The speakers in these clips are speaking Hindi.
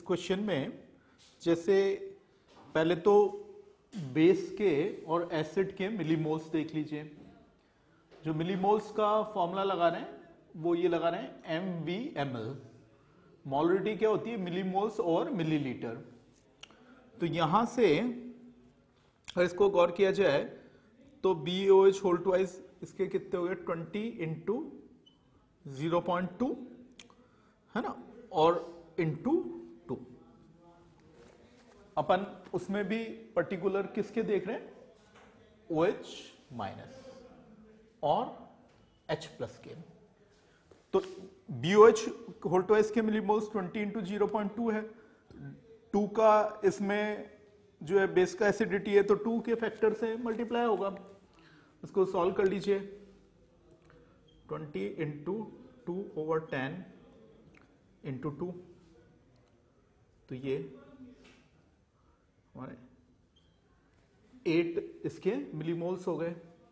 क्वेश्चन में जैसे पहले तो बेस के और एसिड के मिलीमोल्स देख लीजिए। जो मिलीमोल्स का फॉर्मूला लगा रहे हैं वो ये लगा रहे हैं MV/ml। मोलरिटी क्या होती है? मिलीमोल्स और मिलीलीटर। तो यहां से अगर इसको गौर किया जाए तो BOH होल ट्वाइस इसके कितने हो गए? 20 इंटू 0.2 है ना, और इंटू 2। अपन उसमें भी पर्टिकुलर किसके देख रहे हैं? OH माइनस और H प्लस के। तो BOH होल ट्वाइस के मिलीमोल्स 20 इंटू 0.2 है। 2 का इसमें जो है बेस का एसिडिटी है तो 2 के फैक्टर से मल्टीप्लाई होगा। इसको सॉल्व कर लीजिए। 20 इंटू 2/10 इंटू 2, तो ये हमारे 8 इसके मिलीमोल्स हो गए।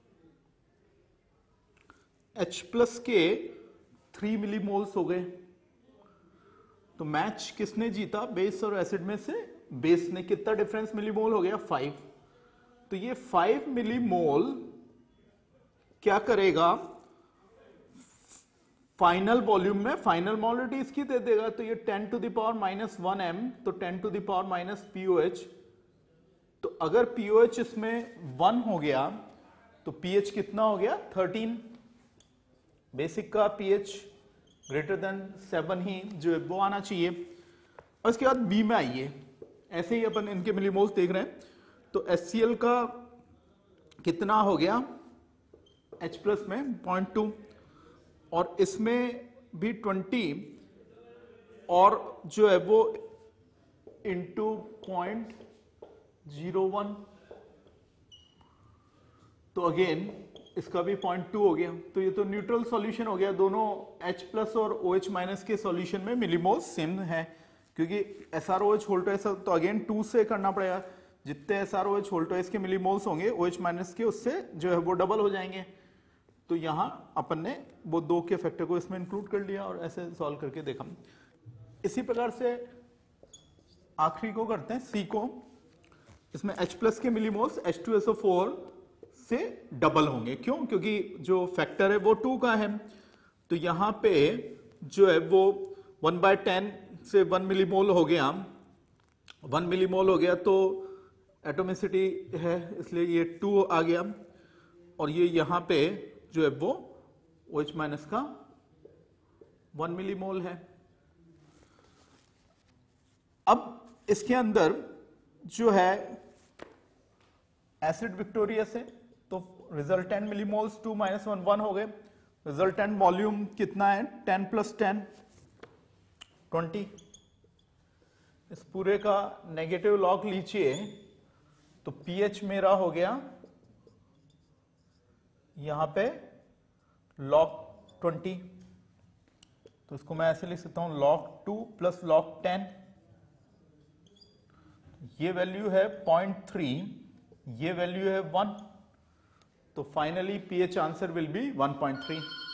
H प्लस के 3 मिलीमोल्स हो गए। तो मैच किसने जीता? बेस और एसिड में से बेस ने। कितना डिफरेंस मिलीमोल हो गया? 5। तो ये 5 मिलीमोल क्या करेगा? फाइनल वॉल्यूम में फाइनल मोलरिटी इसकी दे देगा। तो ये 10 to the power minus 1 m, तो 10 to the power minus POH। तो अगर POH इसमें 1 हो गया तो pH कितना हो गया? 13। बेसिक का pH ग्रेटर देन 7 ही जो है वो आना चाहिए। और इसके बाद B में आइए। ऐसे ही अपन इनके मिलीमोल्स देख रहे हैं। तो HCl का कितना हो गया? H प्लस में 0.2 और इसमें भी 20 और जो है वो इंटू 0.01। तो अगेन इसका भी 0.2 हो गया। तो ये तो न्यूट्रल सॉल्यूशन हो गया। दोनों H प्लस और OH माइनस के सॉल्यूशन में मिलीमोल्स सेम है, क्योंकि SROH होल ट्वाइस तो अगेन 2 से करना पड़ेगा। जितने SROH होल ट्वाइस के मिलीमोल्स होंगे OH माइनस के, उससे जो है वो डबल हो जाएंगे। तो यहां अपन ने वो 2 के फैक्टर को इसमें इंक्लूड कर लिया और ऐसे सॉल्व करके देखा। इसी प्रकार से आखिरी को करते हैं, C को। इसमें H प्लस के मिलीमोल्स H2SO4 से डबल होंगे। क्यों? क्योंकि जो फैक्टर है वो 2 का है। तो यहां पे जो है वो 1/10 से 1 मिलीमोल हो गया। 1 मिलीमोल हो गया तो एटोमिसिटी है, इसलिए ये 2 आ गया। और ये यहां पे जो है वो OH माइनस का 1 मिलीमोल है। अब इसके अंदर जो है एसिड विक्टोरियस है, तो रिजल्टेंट मिलीमोल्स 2 - 1 1 हो गए। रिजल्टेंट वॉल्यूम कितना है? 10 + 10 20। इस पूरे का नेगेटिव लॉग लीजिए तो pH मेरा हो गया यहां पे log 20। तो इसको मैं ऐसे लिख सकता हूं log 2 + log 10। ये वैल्यू है 0.3, ये वैल्यू है 1। तो finally pH answer will be 1.3।